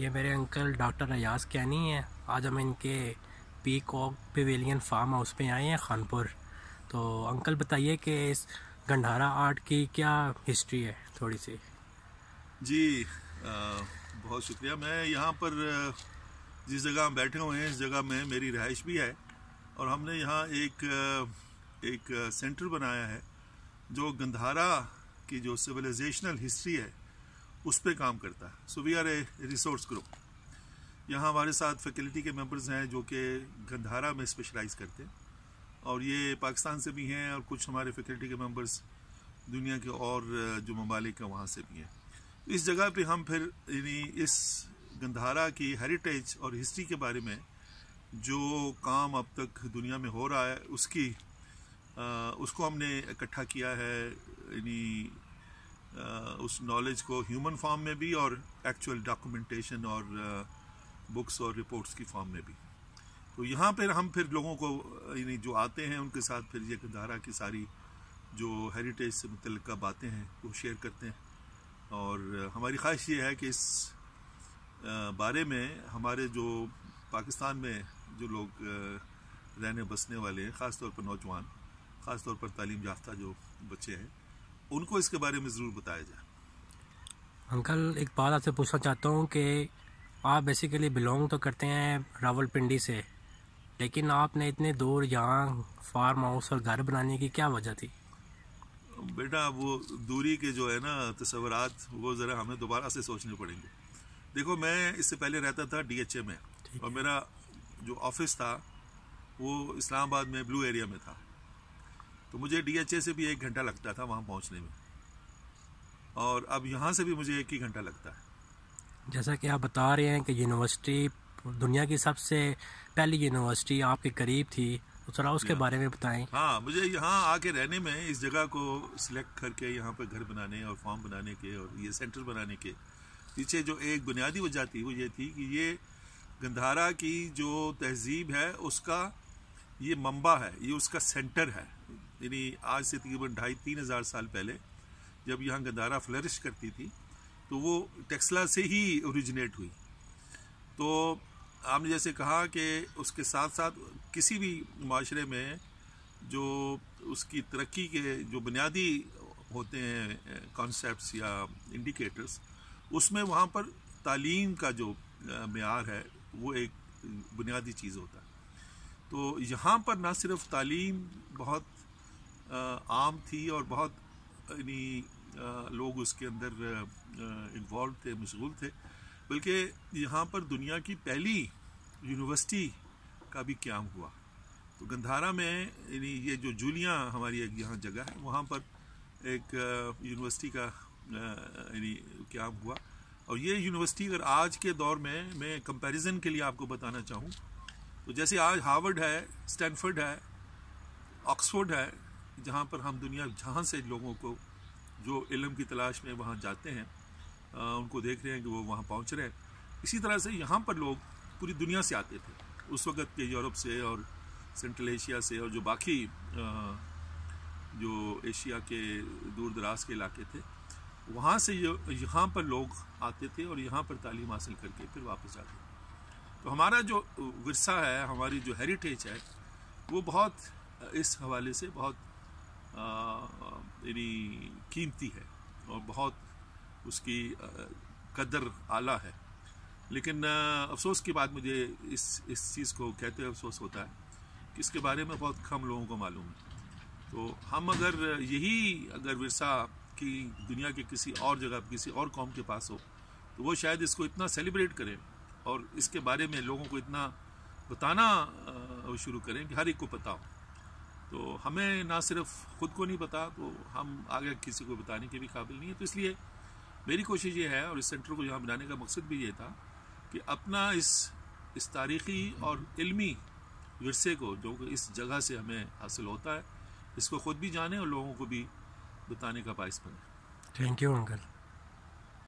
ये मेरे uncle doctor Ayaz कैनी हैं। आज हम इनके पीकॉक पेवेलियन फार्म हाउस पे आए हैं खानपुर। तो अंकल बताइए कि इस गंधारा आर्ट की क्या हिस्ट्री है थोड़ी सी। जी बहुत शुक्रिया। मैं यहाँ पर जिस जगह हम बैठे हुए हैं इस जगह में मेरी रहाइश भी है और हमने यहाँ एक सेंटर बनाया है जो गंधारा की जो सिविलाइजेशनल हिस्ट्री है उस पर काम करता है। So we are a resource group. यहाँ हमारे साथ फैकल्टी के मेंबर्स हैं जो कि गंधारा में स्पेशलाइज करते हैं और ये पाकिस्तान से भी हैं और कुछ हमारे फैकल्टी के मेंबर्स दुनिया के और जो ममालिक हैं वहाँ से भी हैं। इस जगह पे हम फिर यानी इस गंधारा की हेरिटेज और हिस्ट्री के बारे में जो काम अब तक दुनिया में हो रहा है उसको हमने इकट्ठा किया है, यानी उस नॉलेज को ह्यूमन फॉर्म में भी और एक्चुअल डॉक्यूमेंटेशन और बुक्स और रिपोर्ट्स की फॉर्म में भी। तो यहाँ पर हम फिर लोगों को यानी जो आते हैं उनके साथ फिर ये गंधारा की सारी जो हेरिटेज से मुतल्लिक़ बातें हैं वो शेयर करते हैं और हमारी ख्वाहिश ये है कि इस बारे में हमारे जो पाकिस्तान में जो लोग रहने बसने वाले हैं, ख़ास तौर पर नौजवान, ख़ास तौर पर तालीम याफ्ता जो बच्चे हैं, उनको इसके बारे में ज़रूर बताया जाए। अंकल एक बात आपसे पूछना चाहता हूँ कि आप बेसिकली बिलोंग तो करते हैं रावलपिंडी से, लेकिन आपने इतने दूर यहाँ फार्म हाउस और घर बनाने की क्या वजह थी? बेटा वो दूरी के जो है ना तस्वुरात वो ज़रा हमें दोबारा से सोचने पड़ेंगे। देखो मैं इससे पहले रहता था DHA में और मेरा जो ऑफिस था वो इस्लामाबाद में ब्लू एरिया में था। तो मुझे DHA से भी 1 घंटा लगता था वहाँ पहुँचने में और अब यहाँ से भी मुझे 1 ही घंटा लगता है। जैसा कि आप बता रहे हैं कि यूनिवर्सिटी दुनिया की सबसे पहली यूनिवर्सिटी आपके करीब थी, तो थोड़ा उसके बारे में बताएं। हाँ, मुझे यहाँ आके रहने में, इस जगह को सिलेक्ट करके यहाँ पर घर बनाने और फार्म बनाने के और ये सेंटर बनाने के पीछे जो एक बुनियादी वजह थी वो ये थी कि ये गंधारा की जो तहजीब है उसका ये मंबा है, ये उसका सेंटर है। यानी आज से तकरीबन 2,500-3 हज़ार साल पहले जब यहाँ गंधारा फ्लरिश करती थी तो वो टेक्सला से ही ओरिजिनेट हुई। तो आपने जैसे कहा कि उसके साथ साथ किसी भी माशरे में जो उसकी तरक्की के जो बुनियादी होते हैं कॉन्सेप्ट्स या इंडिकेटर्स, उसमें वहाँ पर तालीम का जो मेयार है वो एक बुनियादी चीज़ होता है। तो यहाँ पर ना सिर्फ तालीम बहुत आम थी और बहुत यानी लोग उसके अंदर इन्वॉल्व थे, मशगूल थे, बल्कि यहाँ पर दुनिया की पहली यूनिवर्सिटी का भी क़याम हुआ। तो गंधारा में यानी ये जो जूलियाँ हमारी एक यहाँ जगह है वहाँ पर एक यूनिवर्सिटी का यानी क़याम हुआ। और ये यूनिवर्सिटी अगर आज के दौर में मैं कंपैरिजन के लिए आपको बताना चाहूँ तो जैसे आज हार्वर्ड है, स्टैनफोर्ड है, ऑक्सफोर्ड है, जहाँ पर हम दुनिया जहाँ से लोगों को जो इल्म की तलाश में वहाँ जाते हैं उनको देख रहे हैं कि वो वहाँ पहुँच रहे हैं। इसी तरह से यहाँ पर लोग पूरी दुनिया से आते थे उस वक़्त के, यूरोप से और सेंट्रल एशिया से और जो बाकी जो एशिया के दूर दराज के इलाके थे वहाँ से यहाँ पर लोग आते थे और यहाँ पर तालीम हासिल करके फिर वापस जाते थे। तो हमारा जो विरसा है, हमारी जो हेरिटेज है वो बहुत इस हवाले से बहुत यानी कीमती है और बहुत उसकी कदर आला है। लेकिन अफसोस की बात मुझे इस चीज़ को कहते हुए अफसोस होता है कि इसके बारे में बहुत कम लोगों को मालूम है। तो हम अगर विरसा की दुनिया के किसी और जगह, किसी और कौम के पास हो तो वो शायद इसको इतना सेलिब्रेट करें और इसके बारे में लोगों को इतना बताना शुरू करें कि हर एक को पता हो। तो हमें ना सिर्फ ख़ुद को नहीं पता तो हम आगे किसी को बताने के भी काबिल नहीं है। तो इसलिए मेरी कोशिश ये है और इस सेंटर को यहाँ बनाने का मकसद भी ये था कि अपना इस तारीख़ी और इल्मी विरसे को जो इस जगह से हमें हासिल होता है इसको ख़ुद भी जाने और लोगों को भी बताने का बाइस बने। Thank you uncle.